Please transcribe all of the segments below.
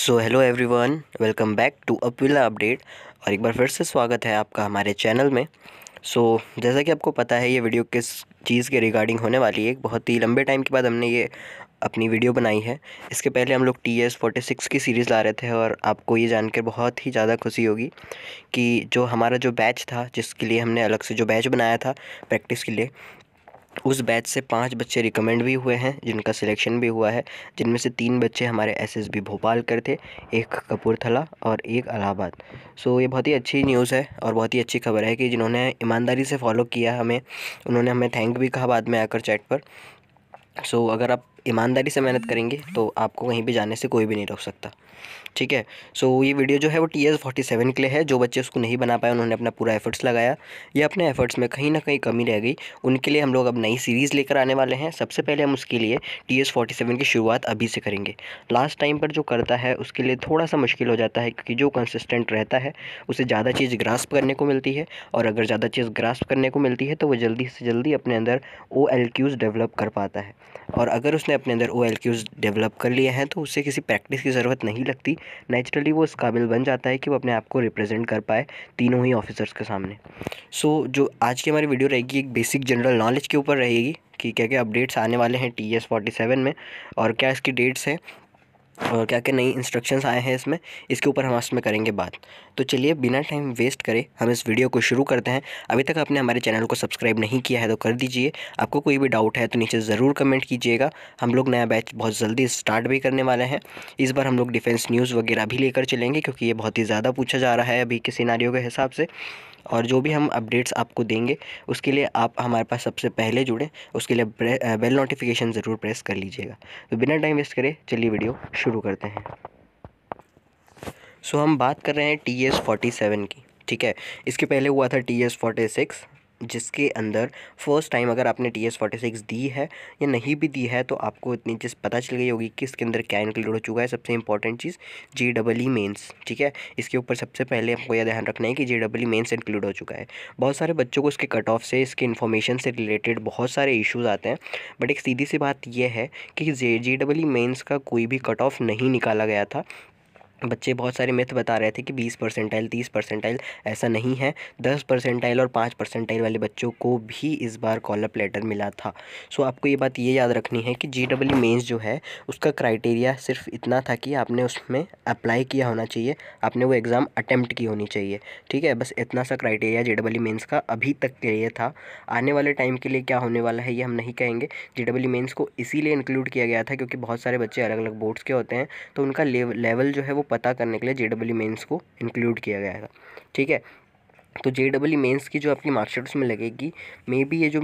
So hello everyone, welcome back to अपिला update. और एक बार फिर से स्वागत है आपका हमारे चैनल में। जैसा कि आपको पता है, ये वीडियो किस चीज़ के रिगार्डिंग होने वाली है। एक बहुत ही लंबे टाइम के बाद हमने ये अपनी वीडियो बनाई है। इसके पहले हम लोग TS46 की सीरीज़ ला रहे थे और आपको ये जानकर बहुत ही ज़्यादा खुशी होगी कि जो हमारा जो बैच था, जिसके लिए हमने अलग से जो बैच बनाया था प्रैक्टिस के लिए, उस बैच से 5 बच्चे रिकमेंड भी हुए हैं जिनका सिलेक्शन भी हुआ है। जिनमें से 3 बच्चे हमारे SSB भोपाल कर थे, एक कपूरथला और एक इलाहाबाद। ये बहुत ही अच्छी न्यूज़ है और बहुत ही अच्छी खबर है कि जिन्होंने ईमानदारी से फॉलो किया हमें, उन्होंने हमें थैंक भी कहा बाद में आकर चैट पर। अगर आप ईमानदारी से मेहनत करेंगे तो आपको कहीं भी जाने से कोई भी नहीं रोक सकता। ठीक है। ये वीडियो जो है वो TS47 के लिए है। जो बच्चे उसको नहीं बना पाए, उन्होंने अपना पूरा एफर्ट्स लगाया, या अपने एफर्ट्स में कहीं ना कहीं कमी रह गई, उनके लिए हम लोग अब नई सीरीज़ लेकर आने वाले हैं। सबसे पहले हम उसके लिए TS47 की शुरुआत अभी से करेंगे। लास्ट टाइम पर जो करता है उसके लिए थोड़ा सा मुश्किल हो जाता है, क्योंकि जो कंसिस्टेंट रहता है उसे ज़्यादा चीज़ ग्रास्प करने को मिलती है, और अगर ज़्यादा चीज़ ग्रास्प करने को मिलती है तो वो जल्दी से जल्दी अपने अंदर OLQs डेवलप कर पाता है। और अगर उसने अपने अंदर OLQs डेवलप कर लिए हैं तो उसे किसी प्रैक्टिस की ज़रूरत नहीं लगती। नेचुरली वो इस काबिल बन जाता है कि वो अपने आप को रिप्रेजेंट कर पाए तीनों ही ऑफिसर्स के सामने। जो आज की हमारी वीडियो रहेगी, एक बेसिक जनरल नॉलेज के ऊपर रहेगी कि क्या क्या अपडेट्स आने वाले हैं TS47 में, और क्या इसकी डेट्स हैं, और क्या क्या नई इंस्ट्रक्शंस आए हैं इसमें। इसके ऊपर हम इसमें करेंगे बात। तो चलिए बिना टाइम वेस्ट करे हम इस वीडियो को शुरू करते हैं। अभी तक आपने हमारे चैनल को सब्सक्राइब नहीं किया है तो कर दीजिए। आपको कोई भी डाउट है तो नीचे ज़रूर कमेंट कीजिएगा। हम लोग नया बैच बहुत जल्दी स्टार्ट भी करने वाले हैं। इस बार हम लोग डिफेंस न्यूज़ वगैरह भी लेकर चलेंगे, क्योंकि ये बहुत ही ज़्यादा पूछा जा रहा है अभी के सिनारियो के हिसाब से। और जो भी हम अपडेट्स आपको देंगे उसके लिए आप हमारे पास सबसे पहले जुड़ें, उसके लिए बेल नोटिफिकेशन ज़रूर प्रेस कर लीजिएगा। तो बिना टाइम वेस्ट करे चलिए वीडियो शुरू करते हैं। हम बात कर रहे हैं TS47 की। ठीक है। इसके पहले हुआ था TS46, जिसके अंदर फर्स्ट टाइम, अगर आपने TS46 दी है या नहीं भी दी है तो आपको इतनी चीज़ पता चल गई होगी कि इसके अंदर क्या इंक्लूड हो चुका है। सबसे इंपॉर्टेंट चीज़ JEE मेंस। ठीक है। इसके ऊपर सबसे पहले आपको यह ध्यान रखना है कि JEE मेंस इंक्लूड हो चुका है। बहुत सारे बच्चों को इसके कट ऑफ से, इसके इन्फॉर्मेशन से रिलेटेड बहुत सारे इशूज़ आते हैं, बट एक सीधी सी बात यह है कि JEE मेंस का कोई भी कट ऑफ नहीं निकाला गया था। बच्चे बहुत सारे मिथ बता रहे थे कि 20 परसेंटाइल 30 परसेंटाइल, ऐसा नहीं है। 10 परसेंटाइल और 5 परसेंटाइल वाले बच्चों को भी इस बार कॉल अप लेटर मिला था। आपको ये बात ये याद रखनी है कि JEE मेंस जो है उसका क्राइटेरिया सिर्फ इतना था कि आपने उसमें अप्लाई किया होना चाहिए, आपने वो एग्ज़ाम अटेम्प्ट की होनी चाहिए। ठीक है। बस इतना सा क्राइटेरिया JEE मेंस का अभी तक के लिए था। आने वाले टाइम के लिए क्या होने वाला है ये हम नहीं कहेंगे। JEE मेंस को इसीलिए इंक्लूड किया गया था क्योंकि बहुत सारे बच्चे अलग अलग बोर्ड्स के होते हैं, तो उनका लेवल जो है वो पता करने के लिए JEE मेंस को इंक्लूड किया गया था। ठीक है। तो JEE मेंस की जो आपकी मार्कशीट उसमें लगेगी, मे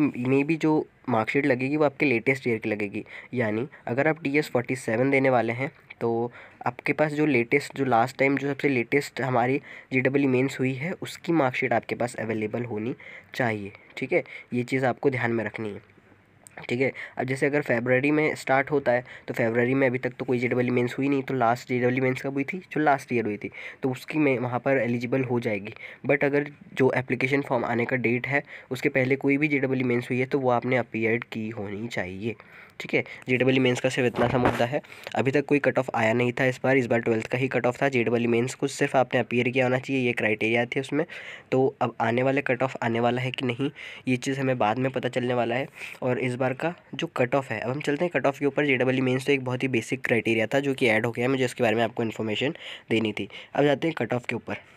बी जो मार्कशीट लगेगी वो आपके लेटेस्ट ईयर की लगेगी। यानी अगर आप TS47 देने वाले हैं तो आपके पास जो लेटेस्ट, जो लास्ट टाइम जो सबसे लेटेस्ट हमारी JEE मेंस हुई है उसकी मार्कशीट आपके पास अवेलेबल होनी चाहिए। ठीक है। ये चीज़ आपको ध्यान में रखनी है। ठीक है। अब जैसे अगर फरवरी में स्टार्ट होता है तो फरवरी में अभी तक तो कोई JEE मेंस हुई नहीं, तो लास्ट JEE मेंस कब हुई थी? जो लास्ट ईयर हुई थी, तो उसकी में वहाँ पर एलिजिबल हो जाएगी। बट अगर जो एप्लीकेशन फॉर्म आने का डेट है उसके पहले कोई भी JEE मेंस हुई है तो वो आपने अपीयर्ड की होनी चाहिए। ठीक है। JEE मेंस का सिर्फ इतना सा मुद्दा है। अभी तक कोई कट ऑफ आया नहीं था इस बार 12th का ही कट ऑफ था। JEE मेंस को सिर्फ आपने अपीयर किया होना चाहिए, ये क्राइटेरिया थे उसमें। तो अब आने वाले कट ऑफ आने वाला है कि नहीं, ये चीज़ हमें बाद में पता चलने वाला है। और इस बार का जो कट ऑफ है, अब हम चलते हैं कट ऑफ के ऊपर। JEE मेंस तो एक बहुत ही बेसिक क्राइटेरिया था जो कि ऐड हो गया, मुझे इसके बारे में आपको इन्फॉर्मेशन देनी थी। अब जाते हैं कट ऑफ के ऊपर।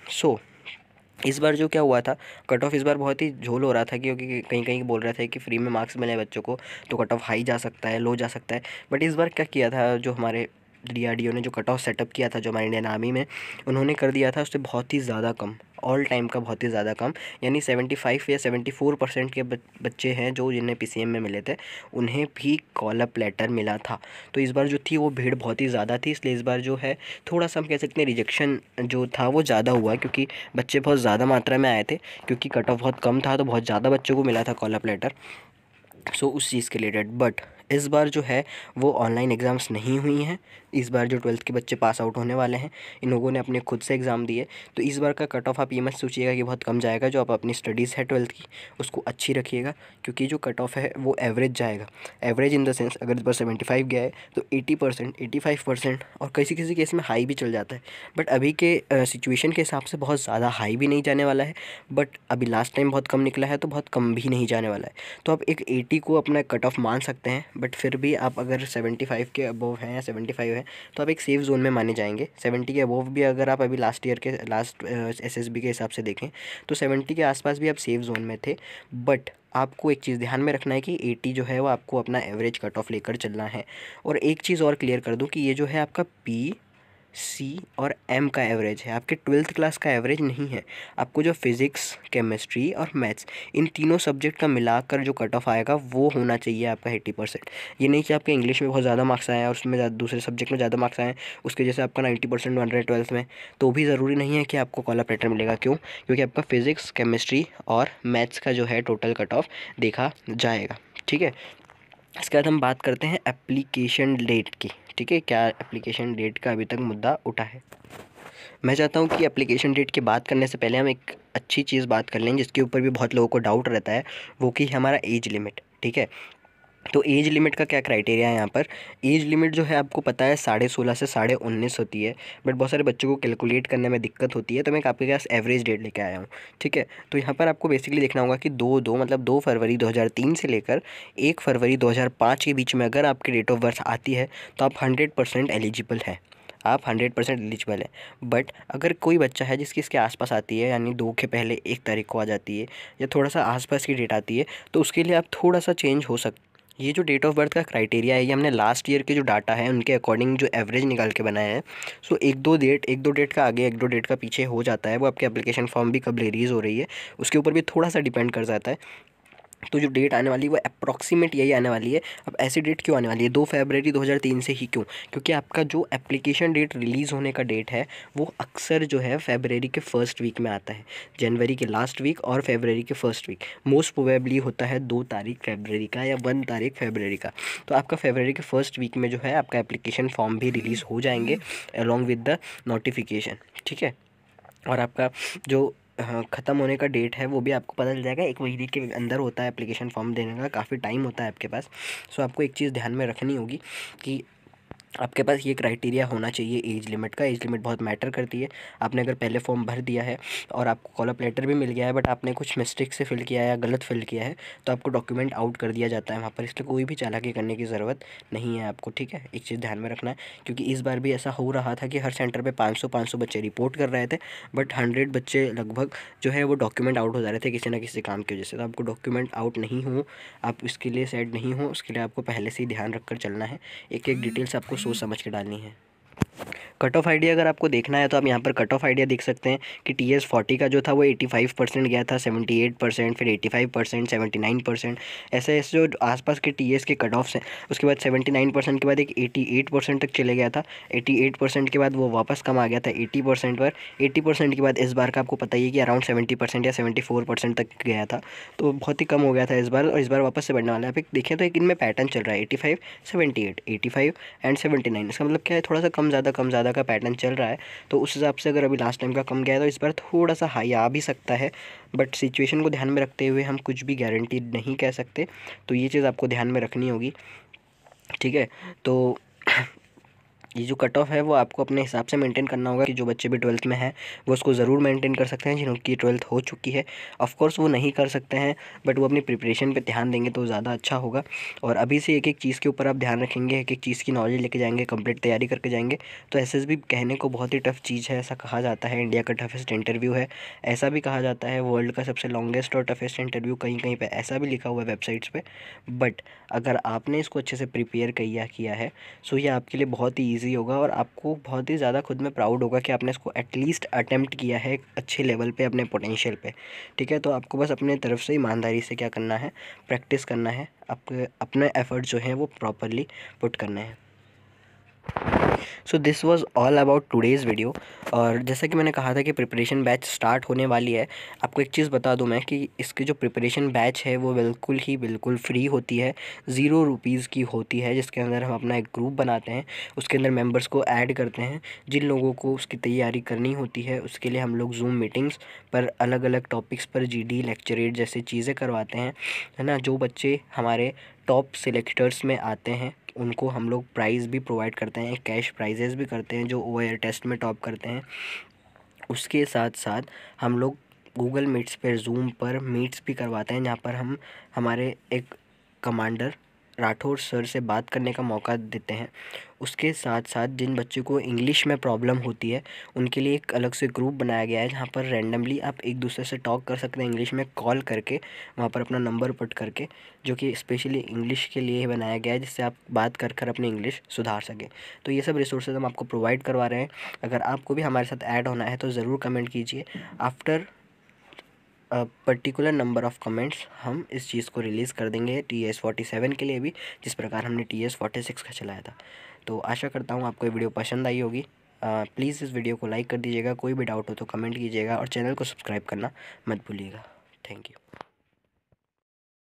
इस बार जो क्या हुआ था, कट ऑफ इस बार बहुत ही झोल हो रहा था, क्योंकि कहीं कहीं बोल रहे थे कि फ्री में मार्क्स मिले बच्चों को तो कट ऑफ हाई जा सकता है, लो जा सकता है। बट इस बार क्या किया था, जो हमारे DRDO ने जो कट ऑफ सेटअप किया था जो हमारे इंडियन आर्मी में, उन्होंने कर दिया था उससे बहुत ही ज़्यादा कम, ऑल टाइम का बहुत ही ज़्यादा कम। यानी 75 या 74% के बच्चे हैं जो जिन्हें PCM में मिले थे, उन्हें भी कॉल अप लेटर मिला था। तो इस बार जो थी वो भीड़ बहुत ही ज़्यादा थी, इसलिए इस बार जो है थोड़ा सा हम कह सकते हैं रिजेक्शन जो था वो ज़्यादा हुआ, क्योंकि बच्चे बहुत ज़्यादा मात्रा में आए थे। क्योंकि कट ऑफ बहुत कम था तो बहुत ज़्यादा बच्चों को मिला था कॉल अप लेटर। उस चीज़ के रिलेटेड। बट इस बार जो है वो ऑनलाइन एग्ज़ाम्स नहीं हुई हैं। इस बार जो 12th के बच्चे पास आउट होने वाले हैं, इन लोगों ने अपने खुद से एग्ज़ाम दिए, तो इस बार का कट ऑफ आप ये मत सोचिएगा कि बहुत कम जाएगा। जो आप अपनी स्टडीज़ है 12th की उसको अच्छी रखिएगा, क्योंकि जो कट ऑफ है वो एवरेज जाएगा। एवरेज इन द सेंस अगर इस बार 75 गया है तो 80%, 85% और किसी किसी केस में हाई भी चल जाता है। बट अभी के सिचुएशन के हिसाब से बहुत ज़्यादा हाई भी नहीं जाने वाला है, बट अभी लास्ट टाइम बहुत कम निकला है तो बहुत कम भी नहीं जाने वाला है। तो आप एक 80 को अपना कट ऑफ मान सकते हैं, बट फिर भी आप अगर 75 के अबव हैं या 75 है तो आप एक सेफ जोन में माने जाएंगे। 70 के अबव भी अगर आप अभी लास्ट ईयर के लास्ट एसएसबी के हिसाब से देखें तो 70 के आसपास भी आप सेफ जोन में थे। बट आपको एक चीज़ ध्यान में रखना है कि 80 जो है वो आपको अपना एवरेज कट ऑफ लेकर चलना है। और एक चीज़ और क्लियर कर दूं कि ये जो है आपका पी, सी और एम का एवरेज है, आपके 12th क्लास का एवरेज नहीं है। आपको जो फिज़िक्स, केमिस्ट्री और मैथ्स इन तीनों सब्जेक्ट का मिलाकर जो कट ऑफ आएगा वो होना चाहिए आपका 80%। ये नहीं कि आपके इंग्लिश में बहुत ज़्यादा मार्क्स आए और उसमें दूसरे सब्जेक्ट में ज़्यादा मार्क्स आए, उसकी वजह से आपका 90% बन रहा है 12th में, तो भी ज़रूरी नहीं है कि आपको कॉल ऑफ लेटर मिलेगा। क्यों? क्योंकि आपका फिज़िक्स, केमिस्ट्री और मैथ्स का जो है टोटल कट ऑफ देखा जाएगा। ठीक है, इसके बाद हम बात करते हैं एप्लीकेशन डेट की। ठीक है, क्या एप्लीकेशन डेट का अभी तक मुद्दा उठा है? मैं चाहता हूँ कि एप्लीकेशन डेट की बात करने से पहले हम एक अच्छी चीज़ बात कर लें जिसके ऊपर भी बहुत लोगों को डाउट रहता है, वो कि हमारा एज लिमिट। ठीक है, तो एज लिमिट का क्या क्राइटेरिया है यहाँ पर? एज लिमिट जो है आपको पता है 16.5 से 19.5 होती है, बट बहुत सारे बच्चों को कैलकुलेट करने में दिक्कत होती है, तो मैं आपके पास एवरेज डेट लेके आया हूँ। ठीक है, तो यहाँ पर आपको बेसिकली देखना होगा कि 2 फरवरी 2003 से लेकर 1 फरवरी 2005 के बीच में अगर आपकी डेट ऑफ बर्थ आती है तो आप 100% एलिजिबल हैं, आप 100% एलिजिबल है। बट अगर कोई बच्चा है जिसकी इसके आसपास आती है, यानी 2 के पहले 1 तारीख को आ जाती है या थोड़ा सा आसपास की डेट आती है, तो उसके लिए आप थोड़ा सा चेंज हो सकते। ये जो डेट ऑफ बर्थ का क्राइटेरिया है ये हमने लास्ट ईयर के जो डाटा है उनके अकॉर्डिंग जो एवरेज निकाल के बनाया है। सो एक दो डेट का आगे, एक दो डेट का पीछे हो जाता है, वो आपके एप्लीकेशन फॉर्म भी कब रिलीज़ हो रही है उसके ऊपर भी थोड़ा सा डिपेंड कर जाता है। तो जो डेट आने वाली है वो अप्रॉक्सीमेट यही आने वाली है। अब ऐसी डेट क्यों आने वाली है 2 फरवरी 2003 से ही? क्यों? क्योंकि आपका जो एप्लीकेशन डेट रिलीज़ होने का डेट है वो अक्सर जो है फरवरी के फर्स्ट वीक में आता है, जनवरी के लास्ट वीक और फरवरी के फर्स्ट वीक। मोस्ट प्रोबेबली होता है 2 तारीख फरवरी का या 1 तारीख फरवरी का। तो आपका फरवरी के फर्स्ट वीक में जो है आपका एप्लीकेशन फॉर्म भी रिलीज़ हो जाएंगे अलॉन्ग विद द नोटिफिकेशन। ठीक है, और आपका जो ख़त्म होने का डेट है वो भी आपको पता चल जाएगा, 1 महीने के अंदर होता है एप्लीकेशन फॉर्म देने का, काफ़ी टाइम होता है आपके पास। सो आपको एक चीज़ ध्यान में रखनी होगी कि आपके पास ये क्राइटेरिया होना चाहिए एज लिमिट का। एज लिमिट बहुत मैटर करती है। आपने अगर पहले फॉर्म भर दिया है और आपको कॉल अप लेटर भी मिल गया है बट आपने कुछ मिस्टेक से फिल किया है या गलत फिल किया है तो आपको डॉक्यूमेंट आउट कर दिया जाता है वहाँ पर, इसलिए कोई भी चालाकी करने की ज़रूरत नहीं है आपको। ठीक है, एक चीज़ ध्यान में रखना है, क्योंकि इस बार भी ऐसा हो रहा था कि हर सेंटर पर 500 बच्चे रिपोर्ट कर रहे थे, बट 100 बच्चे लगभग जो है वो डॉक्यूमेंट आउट हो जा रहे थे किसी ना किसी काम की वजह से। तो आपको डॉक्यूमेंट आउट नहीं हो, आप इसके लिए सेट नहीं हो, उसके लिए आपको पहले से ही ध्यान रख कर चलना है। एक एक डिटेल्स आपको सोच समझ के डालनी है। कट ऑफ आइडिया अगर आपको देखना है तो आप यहाँ पर कट ऑफ आइडिया देख सकते हैं कि TS40 का जो था वो 85% गया था, 78%, फिर 85%, 79%, ऐसे ऐसे जो आसपास के TS के कट ऑफ्स हैं। उसके बाद 79% के बाद एक 88% तक चले गया था, 88% के बाद वो वापस कम आ गया था 80% पर, 80% के बाद इस बार का आपको पता ही है कि अराउंड 70% या 74% तक गया था, तो बहुत ही कम हो गया था इस बार, और इस बार वापस से बढ़ने वाला है। आप एक देखें तो एक इनमें पैटर्न चल रहा है 85, 78, 85 एंड 79। इसका मतलब क्या है, थोड़ा सा कम ज़्यादा का पैटर्न चल रहा है। तो उस हिसाब से अगर अभी लास्ट टाइम का कम गया है तो इस बार थोड़ा सा हाई आ भी सकता है, बट सिचुएशन को ध्यान में रखते हुए हम कुछ भी गारंटी नहीं कह सकते, तो ये चीज़ आपको ध्यान में रखनी होगी। ठीक है, तो ये जो कट ऑफ है वो आपको अपने हिसाब से मेंटेन करना होगा कि जो बच्चे भी 12th में हैं वो उसको ज़रूर मेंटेन कर सकते हैं। जिनकी 12th हो चुकी है ऑफ कोर्स वो नहीं कर सकते हैं, बट वो अपनी प्रिपरेशन पे ध्यान देंगे तो ज़्यादा अच्छा होगा। और अभी से एक एक चीज़ के ऊपर आप ध्यान रखेंगे, एक एक चीज़ की नॉलेज लेके जाएंगे, कंप्लीट तैयारी करके जाएंगे, तो SSB कहने को बहुत ही टफ चीज़ है, ऐसा कहा जाता है। इंडिया का टफेस्ट इंटरव्यू है, ऐसा भी कहा जाता है। वर्ल्ड का सबसे लॉन्गेस्ट और टफेस्ट इंटरव्यू कहीं कहीं पर ऐसा भी लिखा हुआ है वेबसाइट्स पर। बट अगर आपने इसको अच्छे से प्रिपेयर किया है सो ये आपके लिए बहुत ही ईजी होगा और आपको बहुत ही ज़्यादा खुद में प्राउड होगा कि आपने इसको एटलीस्ट अटेम्प्ट किया है एक अच्छे लेवल पे, अपने पोटेंशियल पे। ठीक है, तो आपको बस अपने तरफ से ईमानदारी से क्या करना है, प्रैक्टिस करना है, आपके अपने एफर्ट जो हैं वो प्रॉपरली पुट करने हैं। So this was all about today's video. और जैसा कि मैंने कहा था कि प्रिपरेशन बैच स्टार्ट होने वाली है। आपको एक चीज़ बता दूं मैं कि इसकी जो प्रिपरेशन बैच है वो बिल्कुल फ्री होती है, 0 रुपीज़ की होती है, जिसके अंदर हम अपना एक ग्रुप बनाते हैं, उसके अंदर मेंबर्स को ऐड करते हैं। जिन लोगों को उसकी तैयारी करनी होती है उसके लिए हम लोग जूम मीटिंग्स पर अलग अलग टॉपिक्स पर जीडी लेक्चरेट जैसे चीज़ें करवाते हैं, है ना। जो बच्चे हमारे टॉप सिलेक्टर्स में आते हैं उनको हम लोग प्राइज़ भी प्रोवाइड करते हैं, कैश प्राइजेज़ भी करते हैं जो ओएआर टेस्ट में टॉप करते हैं। उसके साथ साथ हम लोग गूगल मीट्स पर, जूम पर मीट्स भी करवाते हैं, जहाँ पर हम हमारे एक कमांडर राठौर सर से बात करने का मौका देते हैं। उसके साथ साथ जिन बच्चों को इंग्लिश में प्रॉब्लम होती है उनके लिए एक अलग से ग्रुप बनाया गया है, जहाँ पर रैंडमली आप एक दूसरे से टॉक कर सकते हैं इंग्लिश में, कॉल करके वहाँ पर अपना नंबर पुट करके, जो कि स्पेशली इंग्लिश के लिए ही बनाया गया है, जिससे आप बात कर कर अपनी इंग्लिश सुधार सकें। तो ये सब रिसोर्सेज हम आपको प्रोवाइड करवा रहे हैं। अगर आपको भी हमारे साथ ऐड होना है तो ज़रूर कमेंट कीजिए। After particular number of comments हम इस चीज़ को रिलीज़ कर देंगे TS47 के लिए भी, जिस प्रकार हमने TS46 का चलाया था। तो आशा करता हूँ आपको ये वीडियो पसंद आई होगी। प्लीज़ इस वीडियो को लाइक कर दीजिएगा, कोई भी डाउट हो तो कमेंट कीजिएगा और चैनल को सब्सक्राइब करना मत भूलिएगा। Thank you.